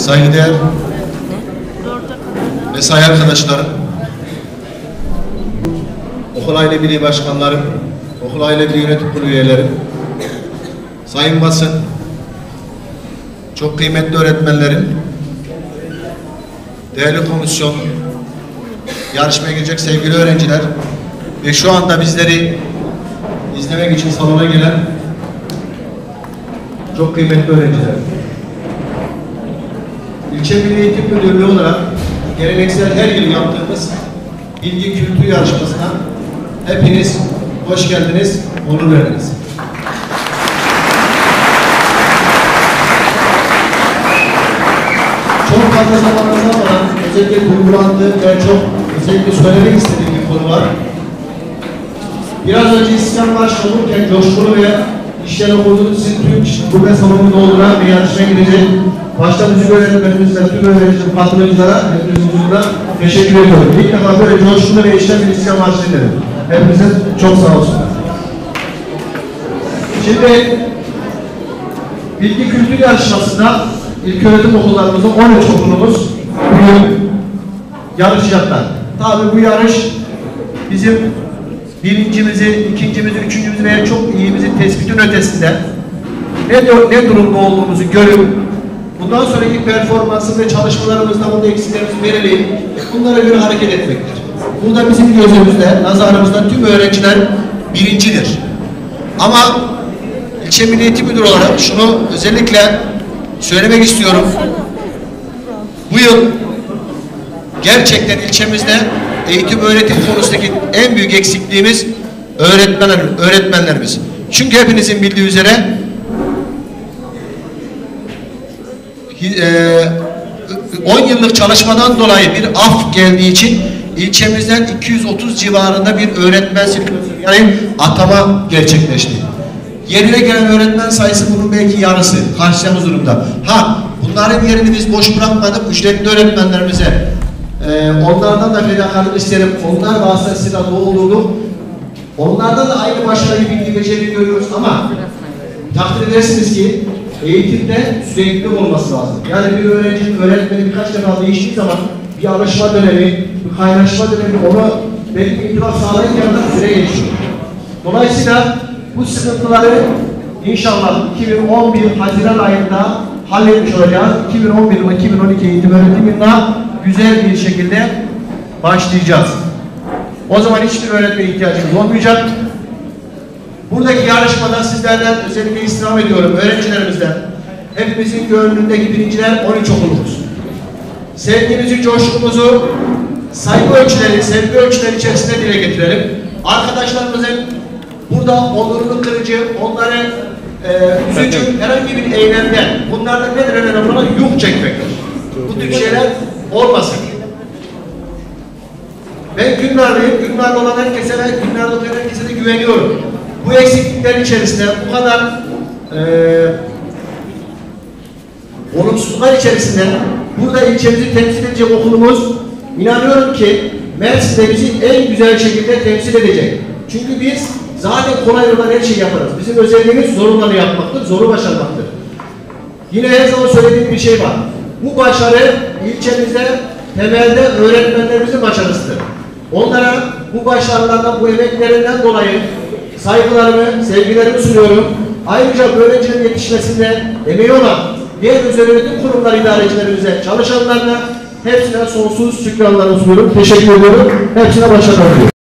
saygıdeğer mesai arkadaşlarım, okul aile birliği başkanlarım, okul aile birliği yönetim kurulu üyelerim, sayın basın, çok kıymetli öğretmenlerim, değerli komisyon, yarışmaya girecek sevgili öğrenciler ve şu anda bizleri izlemek için salona gelen çok kıymetli öğrenciler. İlçe Milli Eğitim Müdürlüğü olarak geleneksel her yıl yaptığımız bilgi kültürü yarışmasına hepiniz hoş geldiniz, onur verdiniz. Çok fazla zamanımız almadan özellikle duygulandığım ve çok özellikle söylemek istediğim bir konu var. Biraz önce İslam Marşı olurken coşkulu ve işler okuduğunuz sizin tüm gurme salonunu dolduran bir yarışmaya gidecek. Başta müzik öğretmenimiz ve tüm öğrencilerin patronculara hepinizin huzurunda teşekkür ediyorum. İlk defa böyle coşkulu ve işler bir İslam Marşı dinledim. Hepinize çok sağ olsunlar. Şimdi bilgi kültür yarışmasında İlköğretim okullarımızın 13 okulumuz bugün yarışacaklar. Tabii bu yarış bizim birincimizi, ikincimizi, üçüncümüzü veya çok iyimizin tespitin ötesinde ne durumda olduğumuzu görüp bundan sonraki performansı ve çalışmalarımızda burada eksiklerimizi belirleyip bunlara göre hareket etmektir. Burada bizim gözümüzde, nazarımızda tüm öğrenciler birincidir. Ama İlçe Milli Eğitim Müdürü olarak şunu özellikle söylemek istiyorum. Bu yıl gerçekten ilçemizde eğitim öğretim konusundaki en büyük eksikliğimiz öğretmenlerimiz. Çünkü hepinizin bildiği üzere 10 yıllık çalışmadan dolayı bir af geldiği için ilçemizden 230 civarında bir öğretmen sirkülasyonu yani atama gerçekleşti. Yerine gelen öğretmen sayısı bunun belki yarısı karşılayacağımız durumda. Bunların yerini biz boş bırakmadık. Ücretli öğretmenlerimize onlardan da fedakarlık isterim. Onlar vasıtasıyla doğduğunu onlardan da aynı başarıyı bilgi beceri görüyoruz ama takdir edersiniz ki eğitimde sürekli olması lazım. Yani bir öğrencinin öğretmeni birkaç defa değiştiği zaman bir alışma dönemi, bir kaynaşma dönemi onu belki bir itibar sağlayınca da süre geçiyor. Dolayısıyla bu sıkıntıları inşallah 2011 Haziran ayında halletmiş olacağız. 2011 ile 2012 eğitim öğretim yılına güzel bir şekilde başlayacağız. O zaman hiçbir öğretmene ihtiyacımız olmayacak. Buradaki yarışmada sizlerden özellikle istirham ediyorum, öğrencilerimizden. Hepimizin gönlündeki birinciler 13 okulumuz. Sevgimizi, coşkumuzu saygı ölçüleri, sevgi ölçüleri içerisinde dile getirelim. Arkadaşlarımızın burada onurunu kırıcı, onları üzücü herhangi bir eylemden, bunlardan nedir önemli olan yuh çekmektir. Bu tür şeyler olmasın. Ben Günlarlıyım, Günlarlı olan herkese ve Günlarlı olan herkese de güveniyorum. Bu eksikliklerin içerisinde, bu kadar olumsuzluklar içerisinde burada ilçemizi temsil edecek okulumuz, inanıyorum ki Mersin'de bizi en güzel şekilde temsil edecek. Çünkü biz zaten kolay olan her şeyi yaparız. Bizim özelliğimiz zor olanı yapmaktır, zoru başarmaktır. Yine her zaman söylediğim bir şey var. Bu başarı ilçemizde temelde öğretmenlerimizin başarısıdır. Onlara bu başarılardan, bu emeklerinden dolayı saygılarımı, sevgilerimi sunuyorum. Ayrıca öğrencilerin yetişmesinde emeği olan diğer özel öğretim kurumları idarecilerimize, çalışanlarına hepsine sonsuz şükranlarımı sunuyorum. Teşekkür ediyorum. Hepsine başarılar diliyorum.